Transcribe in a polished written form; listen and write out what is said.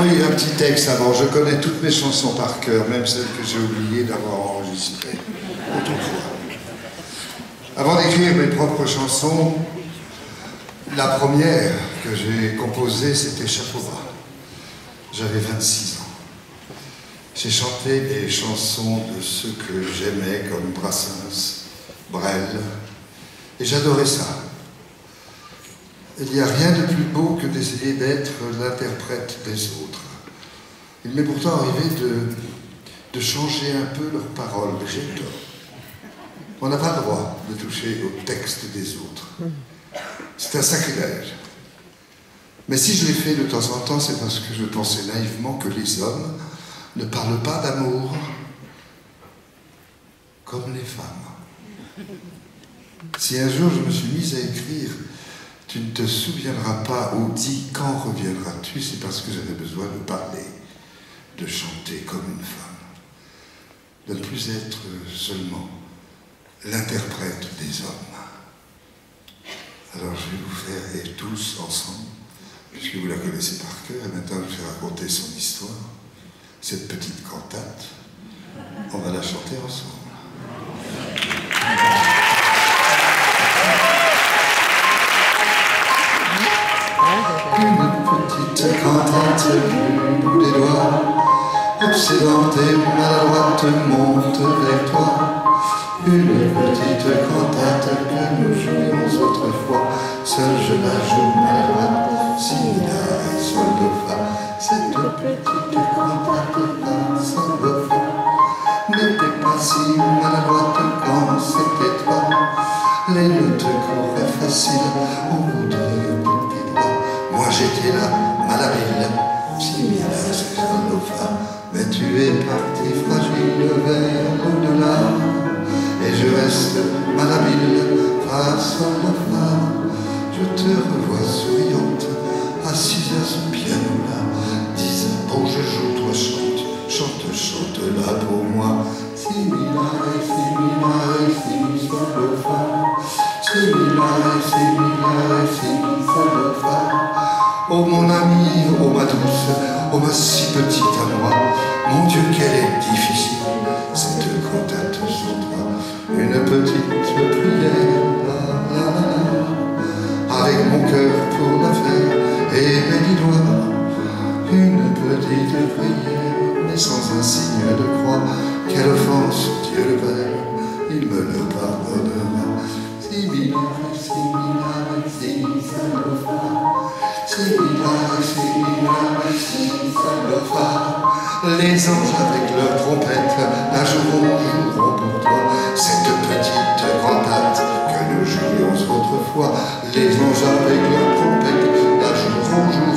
oui, un petit texte avant. Je connais toutes mes chansons par cœur, même celles que j'ai oublié d'avoir enregistrées autrefois. Avant d'écrire mes propres chansons, la première que j'ai composée, c'était Chapeau bas. J'avais 26 ans. J'ai chanté des chansons de ceux que j'aimais, comme Brassens, Brel, et j'adorais ça. Il n'y a rien de plus beau que d'essayer d'être l'interprète des autres. Il m'est pourtant arrivé de changer un peu leurs paroles, mais j'ai tort. On n'a pas le droit de toucher au texte des autres. C'est un sacrilège. Mais si je l'ai fait de temps en temps, c'est parce que je pensais naïvement que les hommes ne parlent pas d'amour comme les femmes. Si un jour je me suis mise à écrire « Tu ne te souviendras pas » ou « Dis quand reviendras-tu » c'est parce que j'avais besoin de parler, de chanter comme une femme, de ne plus être seulement l'interprète des hommes. Alors je vais vous faire, et tous ensemble, puisque vous la connaissez par cœur, et maintenant je vais raconter son histoire, cette petite cantate, on va la chanter ensemble. Une petite cantate du bout des doigts, obsédante et maladroite monte vers toi. Une petite cantate que nous jouions autrefois, seul je la joue maladroite, si la et sol do fa. Cette petite cantate fa sol do fa n'était pas si maladroite quand c'était toi. Les notes couraient faciles au bout de tes doigts. Moi j'étais là, malhabile, si la et sol do fa. Mais tu es parti fragile vers l'au-delà. Et je reste malhabile face à la femme. Je te revois souriante, assise à ce piano-là, disant « Bon, je joue, toi chante, chante, chante là pour moi. » Si, mi, la, ré, si, sol, do, fa. Si, mi, la, ré, si, sol, do, fa. Oh mon ami, oh ma douce, oh ma si petite à moi, mon Dieu, qu'elle est difficile, cette cantate sur toi. Une petite prière, la, la, la, avec mon cœur pour la faire et mes 10 doigts. Une petite prière, mais sans un signe de croix. Quelle offense, Dieu le Père, il me le pardonnera. Si, mi, la, si, sol, do, fa. Si, mi, la, si, sol, do, fa. Les anges avec leurs trompettes la joueront pour toi. Cette petite cantate que nous jouions autrefois. Les anges avec leurs trompettes la joueront